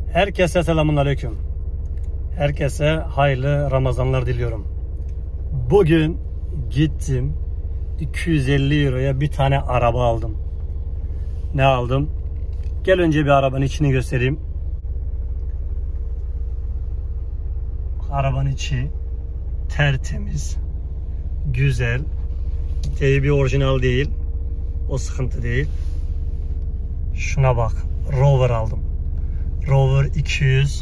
Herkese selamünaleyküm. Herkese hayırlı Ramazanlar diliyorum. Bugün gittim 250 euroya bir tane araba aldım. Ne aldım? Gel önce bir arabanın içini göstereyim. Arabanın içi tertemiz, güzel. Teybi orijinal değil. O sıkıntı değil. Şuna bak. Rover aldım. Rover 200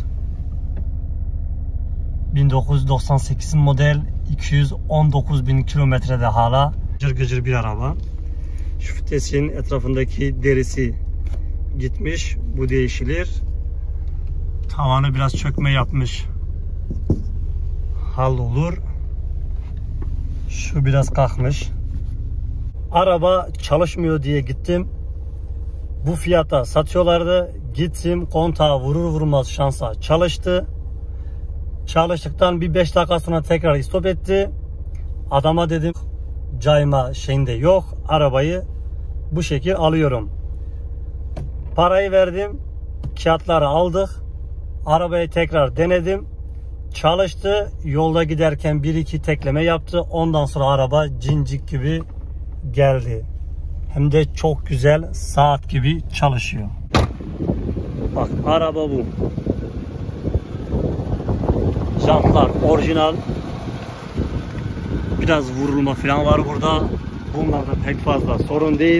1998 model, 219.000 kilometrede hala. Gıcır gıcır bir araba. Şu fitesin etrafındaki derisi gitmiş. Bu değişilir. Tavanı biraz çökme yapmış. Hallolur. Şu biraz kalkmış. Araba çalışmıyor diye gittim. Bu fiyata satıyorlardı. Gittim kontağı vurur vurmaz şansa çalıştı. Çalıştıktan bir 5 dakika sonra tekrar istop etti. Adama dedim cayma şeyinde yok. Arabayı bu şekil alıyorum. Parayı verdim. Kağıtları aldık. Arabayı tekrar denedim. Çalıştı. Yolda giderken 1-2 tekleme yaptı. Ondan sonra araba cincik gibi geldi. Hem de çok güzel saat gibi çalışıyor. Bak araba bu. Jantlar orijinal. Biraz vurulma falan var burada. Bunlar da pek fazla sorun değil.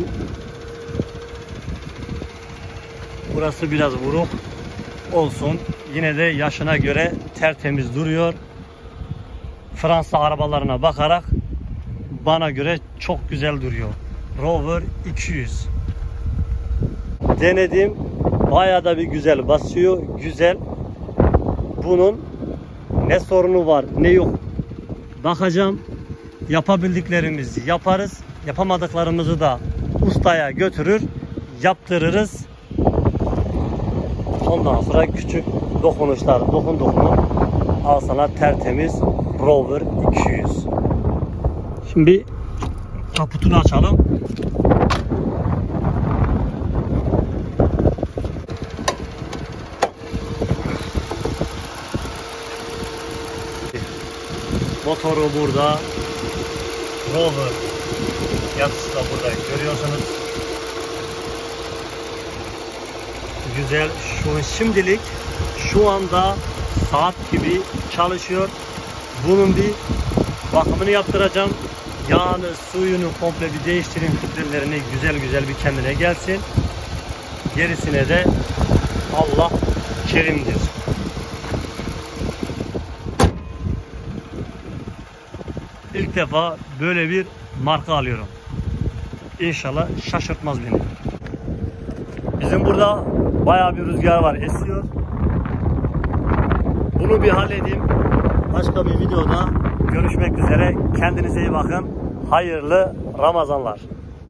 Burası biraz vuruk olsun. Yine de yaşına göre tertemiz duruyor. Fransa arabalarına bakarak bana göre çok güzel duruyor. Rover 200. Denedim. Bayağı da bir güzel basıyor. Güzel. Bunun ne sorunu var ne yok. Bakacağım. Yapabildiklerimizi yaparız. Yapamadıklarımızı da ustaya götürür. Yaptırırız. Ondan sonra küçük dokunuşlar dokun. Al sana tertemiz Rover 200. Şimdi kaputunu açalım. Motoru burada. Rover yazısı da burada görüyorsunuz. Güzel. Şimdilik şu anda saat gibi çalışıyor. Bunun bir bakımını yaptıracağım. Yağını, suyunu komple bir değiştirin, filtrelerini güzel bir kendine gelsin. Gerisine de Allah kerimdir. İlk defa böyle bir marka alıyorum. İnşallah şaşırtmaz beni. Bizim burada bayağı bir rüzgar var, esiyor. Bunu bir halledeyim. Başka bir videoda görüşmek üzere. Kendinize iyi bakın. Hayırlı Ramazanlar.